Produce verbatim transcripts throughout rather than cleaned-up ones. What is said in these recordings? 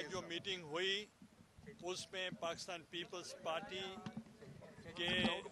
آج جو میٹنگ ہوئی اس میں پاکستان پیپلز پارٹی کے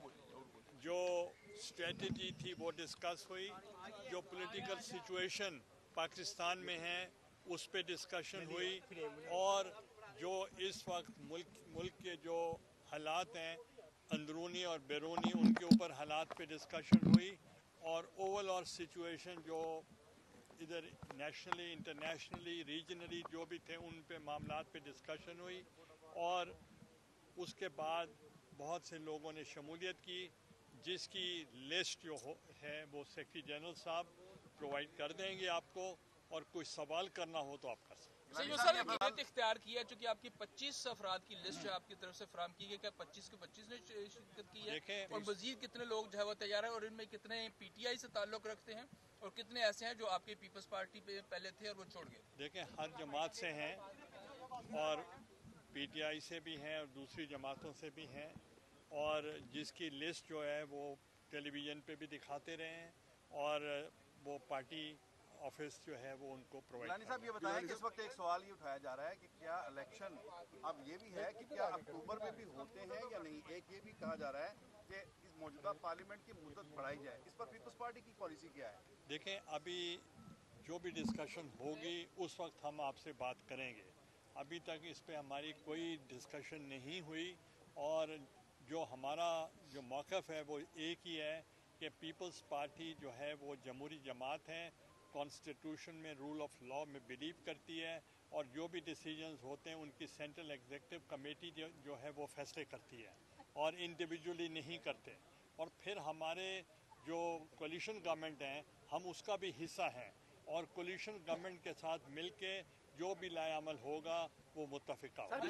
جو اسٹریٹجی تھی وہ ڈسکس ہوئی. جو پولیٹیکل سچویشن پاکستان میں ہے اس پہ ڈسکشن ہوئی, اور جو اس وقت ملک ملک کے جو حالات ہیں اندرونی اور بیرونی ان کے اوپر حالات پہ ڈسکشن ہوئی, اور اوور آل سچویشن جو ادھر نیشنلی انٹرنیشنلی ریجنلی جو بھی تھے ان پہ معاملات پہ ڈسکشن ہوئی. اور اس کے بعد بہت سے لوگوں نے شمولیت کی, جس کی لسٹ جو ہے وہ سیکرٹری جنرل صاحب پرووائڈ کر دیں گے آپ کو, اور کوئی سوال کرنا ہو تو آپ کر سکتے ہیں. سر ایک اختیار کیا چونکہ آپ کی پچیس افراد کی لسٹ جو آپ کی طرف سے فراہم کی گئی, کیا پچیس کے پچیس نے شرکت کی ہے؟ اور مزید کتنے لوگ جو ہے وہ تیار ہیں, اور ان میں کتنے پی ٹی آئی سے تعلق رکھتے ہیں اور کتنے ایسے ہیں جو آپ کے پیپلز پارٹی پہ پہلے تھے اور وہ چھوڑ گئے؟ دیکھیں ہر جماعت سے ہیں, اور پی ٹی آئی سے بھی ہیں اور دوسری جماعتوں سے بھی ہیں, اور جس کی لسٹ جو ہے وہ ٹیلی ویژن پہ بھی دکھاتے رہے ہیں, اور وہ پارٹی آفس جو ہے وہ ان کو پرووائڈ. گیلانی صاحب یہ بتائیں کہ اس وقت ایک سوال یہ اٹھایا جا رہا ہے کہ کیا الیکشن اب یہ بھی ہے کہ کیا اکتوبر میں بھی ہوتے ہیں یا نہیں. ایک یہ بھی کہا جا رہا ہے کہ اس موجودہ پارلیمنٹ کی مدت بڑھائی جائے, اس پر پیپلز پارٹی کی پالیسی کیا ہے؟ دیکھیں ابھی جو بھی ڈسکشن ہوگی اس وقت ہم آپ سے بات کریں گے. ابھی تک اس پہ ہماری کوئی ڈسکشن نہیں ہوئی, اور جو ہمارا جو موقف ہے وہ ایک ہی ہے کہ پیپلز پارٹی جو ہے وہ جمہوری جماعت ہے, کانسٹیٹیوشن میں رول آف لاء میں بلیو کرتی ہے, اور جو بھی ڈیسیجنز ہوتے ہیں ان کی سینٹرل ایگزیکٹو کمیٹی جو ہے وہ فیصلے کرتی ہے, اور انڈیویجولی نہیں کرتے. اور پھر ہمارے جو کولیشن گورنمنٹ ہیں ہم اس کا بھی حصہ ہیں, اور کولیشن گورنمنٹ کے ساتھ مل کے جو بھی لائے عمل ہوگا وہ متفقہ ہوگا.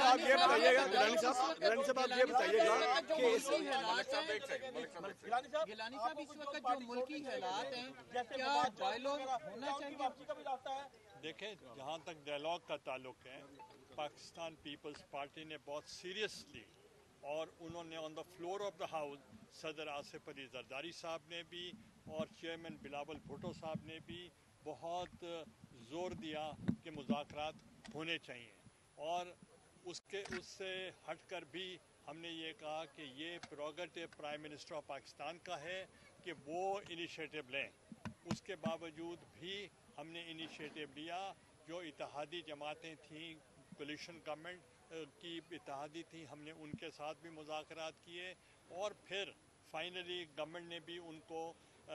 گیلانی صاحب اس وقت جو ملکی حالات ہیں کیا ڈائیلاگ ہونا چاہیے؟ دیکھیں جہاں تک ڈائیلاگ کا تعلق ہے, پاکستان پیپلز پارٹی نے بہت سیریسلی, اور انہوں نے on the floor of the house صدر آصف علی زرداری صاحب نے بھی اور چیئرمین بلاول بھٹو صاحب نے بھی بہت زور دیا کہ مذاکرات ہونے چاہیے. اور اس کے اس سے ہٹ کر بھی ہم نے یہ کہا کہ یہ prerogative prime minister of Pakistan کا ہے کہ وہ انیشیٹو لیں. اس کے باوجود بھی ہم نے انیشیٹو لیا. جو اتحادی جماعتیں تھیں, کولیشن گورنمنٹ کی اتحادی تھی, ہم نے ان کے ساتھ بھی مذاکرات کیے, اور پھر فائنلی گورنمنٹ نے بھی ان کو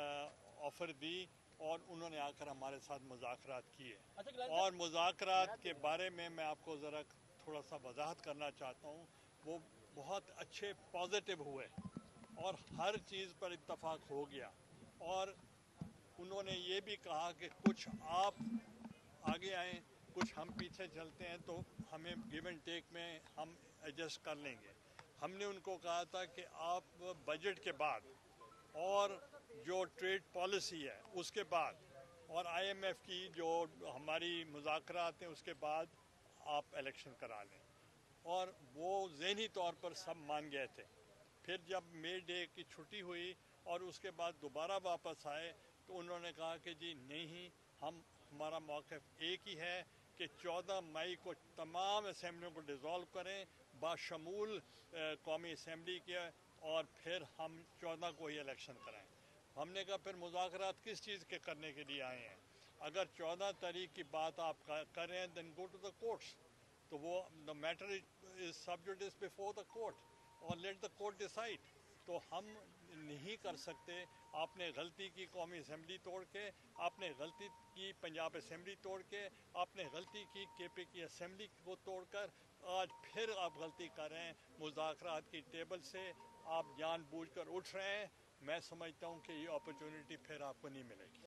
آفر دی, اور انہوں نے آ کر ہمارے ساتھ مذاکرات کیے. اور مذاکرات کے بارے میں میں آپ کو ذرا تھوڑا سا وضاحت کرنا چاہتا ہوں. وہ بہت اچھے پازیٹیو ہوئے, اور ہر چیز پر اتفاق ہو گیا, اور انہوں نے یہ بھی کہا کہ کچھ آپ آگے آئیں, کچھ ہم پیچھے چلتے ہیں, تو ہمیں گیو اینڈ ٹیک میں ہم ایڈجسٹ کر لیں گے. ہم نے ان کو کہا تھا کہ آپ بجٹ کے بعد, اور جو ٹریڈ پالیسی ہے اس کے بعد, اور آئی ایم ایف کی جو ہماری مذاکرات ہیں اس کے بعد آپ الیکشن کرا لیں. اور وہ ذہنی طور پر سب مان گئے تھے. پھر جب مے ڈے کی چھٹی ہوئی اور اس کے بعد دوبارہ واپس آئے, تو انہوں نے کہا کہ جی نہیں, ہم ہمارا موقف ایک ہی ہے کہ چودہ مئی کو تمام اسمبلیوں کو ڈیزالو کریں باشمول قومی اسمبلی کے, اور پھر ہم چودہ کو ہی الیکشن کرائیں. ہم نے کہا پھر مذاکرات کس چیز کے کرنے کے لیے آئے ہیں؟ اگر چودہ تاریخ کی بات آپ کر رہے ہیں دین گو ٹو دا کورٹس. تو وہ the matter is sub judice before the court, اور لیٹ دا کورٹ ڈیسائڈ. تو ہم نہیں کر سکتے. آپ نے غلطی کی قومی اسمبلی توڑ کے, آپ نے غلطی کی پنجاب اسمبلی توڑ کے, آپ نے غلطی کی کے پی کی اسمبلی کو توڑ کر, آج پھر آپ غلطی کر رہے ہیں. مذاکرات کی ٹیبل سے آپ جان بوجھ کر اٹھ رہے ہیں. میں سمجھتا ہوں کہ یہ اپرچونٹی پھر آپ کو نہیں ملے گی.